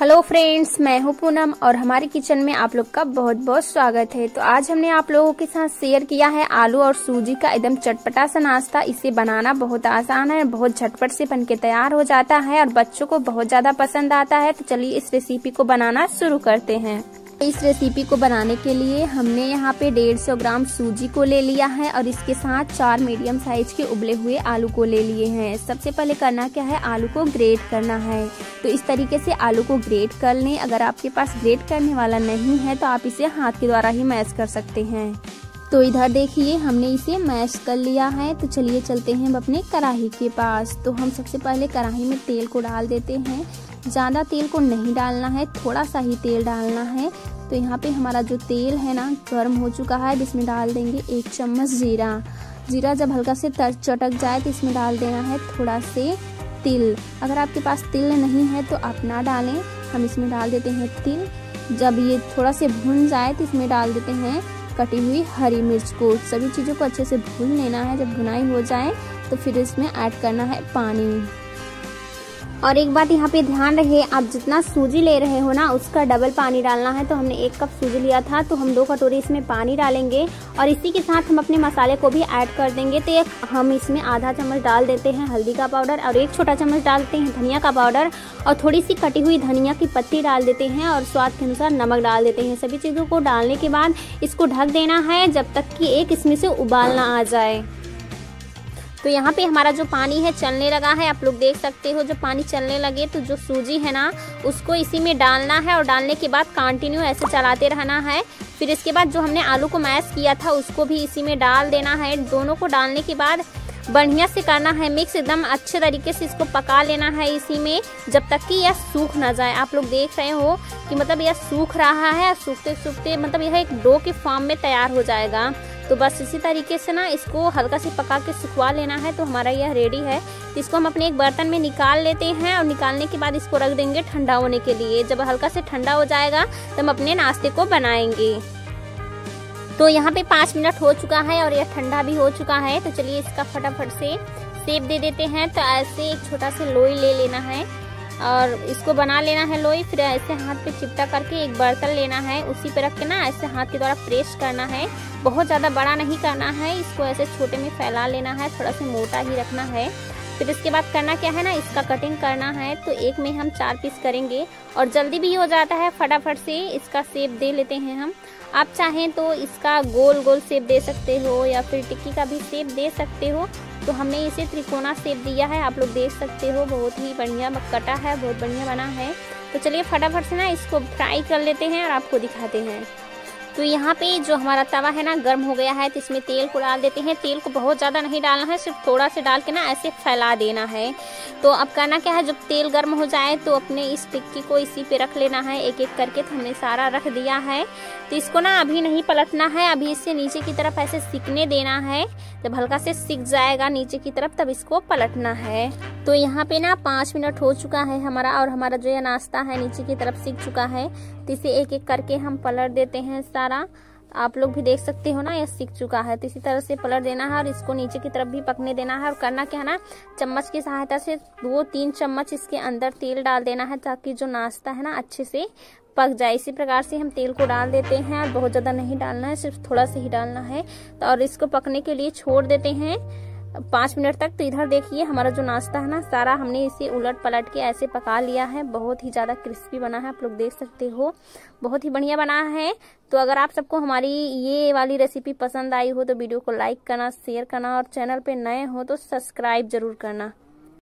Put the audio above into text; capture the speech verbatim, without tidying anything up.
Hello friends, मैं हूं पूनम और हमारे किचन में आप लोग का बहुत बहुत स्वागत है। तो आज हमने आप लोगों के साथ शेयर किया है आलू और सूजी का एकदम चटपटा सा नाश्ता। इसे बनाना बहुत आसान है, बहुत झटपट से बनके तैयार हो जाता है और बच्चों को बहुत ज्यादा पसंद आता है। तो चलिए इस रेसिपी को बनाना शुरू करते हैं। इस रेसिपी को बनाने के लिए हमने यहाँ पे डेढ़ सौ ग्राम सूजी को ले लिया है और इसके साथ चार मीडियम साइज के उबले हुए आलू को ले लिए हैं। सबसे पहले करना क्या है, आलू को ग्रेट करना है। तो इस तरीके से आलू को ग्रेट कर लें। अगर आपके पास ग्रेट करने वाला नहीं है तो आप इसे हाथ के द्वारा ही मैश कर सकते हैं। तो इधर देखिए हमने इसे मैश कर लिया है। तो चलिए चलते हैं अपने कढ़ाई के पास। तो हम सबसे पहले कढ़ाई में तेल को डाल देते हैं। ज़्यादा तेल को नहीं डालना है, थोड़ा सा ही तेल डालना है। तो यहाँ पे हमारा जो तेल है ना गर्म हो चुका है, जिसमें डाल देंगे एक चम्मच जीरा। जीरा जब हल्का से चटक जाए तो इसमें डाल देना है थोड़ा से तिल। अगर आपके पास तिल नहीं है तो आप ना डालें, हम इसमें डाल देते हैं तिल। जब ये थोड़ा से भुन जाए तो इसमें डाल देते हैं कटी हुई हरी मिर्च को। सभी चीज़ों को अच्छे से भून लेना है। जब भुनाई हो जाए तो फिर इसमें ऐड करना है पानी। और एक बात यहाँ पे ध्यान रहे, आप जितना सूजी ले रहे हो ना उसका डबल पानी डालना है। तो हमने एक कप सूजी लिया था तो हम दो कटोरी इसमें पानी डालेंगे और इसी के साथ हम अपने मसाले को भी ऐड कर देंगे। तो एक हम इसमें आधा चम्मच डाल देते हैं हल्दी का पाउडर और एक छोटा चम्मच डालते हैं धनिया का पाउडर और थोड़ी सी कटी हुई धनिया की पत्ती डाल देते हैं और स्वाद के अनुसार नमक डाल देते हैं। सभी चीज़ों को डालने के बाद इसको ढक देना है जब तक कि एक इसमें से उबाल ना आ जाए। तो यहाँ पे हमारा जो पानी है चलने लगा है, आप लोग देख सकते हो। जो पानी चलने लगे तो जो सूजी है ना उसको इसी में डालना है और डालने के बाद कंटिन्यू ऐसे चलाते रहना है। फिर इसके बाद जो हमने आलू को मैश किया था उसको भी इसी में डाल देना है। दोनों को डालने के बाद बढ़िया से करना है मिक्स, एकदम अच्छे तरीके से इसको पका लेना है इसी में जब तक कि यह सूख ना जाए। आप लोग देख रहे हो कि मतलब यह सूख रहा है, सूखते सूखते मतलब यह एक डो के फॉर्म में तैयार हो जाएगा। तो बस इसी तरीके से ना इसको हल्का से पका के सुखवा लेना है। तो हमारा यह रेडी है। इसको हम अपने एक बर्तन में निकाल लेते हैं और निकालने के बाद इसको रख देंगे ठंडा होने के लिए। जब हल्का से ठंडा हो जाएगा तब हम अपने नाश्ते को बनाएंगे। तो यहाँ पे पाँच मिनट हो चुका है और यह ठंडा भी हो चुका है। तो चलिए इसका फटाफट से शेप दे देते हैं। तो ऐसे एक छोटा सा लोई ले लेना है और इसको बना लेना है लोई। फिर ऐसे हाथ पे चिपटा करके एक बर्तन लेना है, उसी पे रख के ना ऐसे हाथ के द्वारा प्रेस करना है। बहुत ज़्यादा बड़ा नहीं करना है, इसको ऐसे छोटे में फैला लेना है, थोड़ा सा मोटा ही रखना है। फिर इसके बाद करना क्या है ना, इसका कटिंग करना है। तो एक में हम चार पीस करेंगे और जल्दी भी हो जाता है, फटाफट से इसका शेप दे लेते हैं हम। आप चाहें तो इसका गोल गोल शेप दे सकते हो या फिर टिक्की का भी शेप दे सकते हो। तो हमने इसे त्रिकोणा शेप दिया है, आप लोग देख सकते हो। बहुत ही बढ़िया कटा है, बहुत बढ़िया बना है। तो चलिए फटाफट से ना इसको फ्राई कर लेते हैं और आपको दिखाते हैं। तो यहाँ पे जो हमारा तवा है ना गर्म हो गया है, तो इसमें तेल को डाल देते हैं। तेल को बहुत ज़्यादा नहीं डालना है, सिर्फ थोड़ा से डाल के ना ऐसे फैला देना है। तो अब करना क्या है, जब तेल गर्म हो जाए तो अपने इस टिक्की को इसी पे रख लेना है एक एक करके। तो हमने सारा रख दिया है। तो इसको ना अभी नहीं पलटना है, अभी इससे नीचे की तरफ ऐसे सिकने देना है। जब हल्का से सिक जाएगा नीचे की तरफ तब इसको पलटना है। तो यहाँ पे ना पाँच मिनट हो चुका है हमारा और हमारा जो ये नाश्ता है नीचे की तरफ सिक चुका है। तो इसे एक एक करके हम पलट देते हैं सारा। आप लोग भी देख सकते हो ना यह सिक चुका है। तो इसी तरह से पलट देना है और इसको नीचे की तरफ भी पकने देना है। और करना क्या है ना, चम्मच की सहायता से दो तीन चम्मच इसके अंदर तेल डाल देना है ताकि जो नाश्ता है ना अच्छे से पक जाए। इसी प्रकार से हम तेल को डाल देते हैं और बहुत ज़्यादा नहीं डालना है, सिर्फ थोड़ा सा ही डालना है। तो और इसको पकने के लिए छोड़ देते हैं पाँच मिनट तक। तो इधर देखिए हमारा जो नाश्ता है ना सारा हमने इसे उलट पलट के ऐसे पका लिया है। बहुत ही ज़्यादा क्रिस्पी बना है, आप लोग देख सकते हो, बहुत ही बढ़िया बना है। तो अगर आप सबको हमारी ये वाली रेसिपी पसंद आई हो तो वीडियो को लाइक करना, शेयर करना और चैनल पे नए हो तो सब्सक्राइब जरूर करना।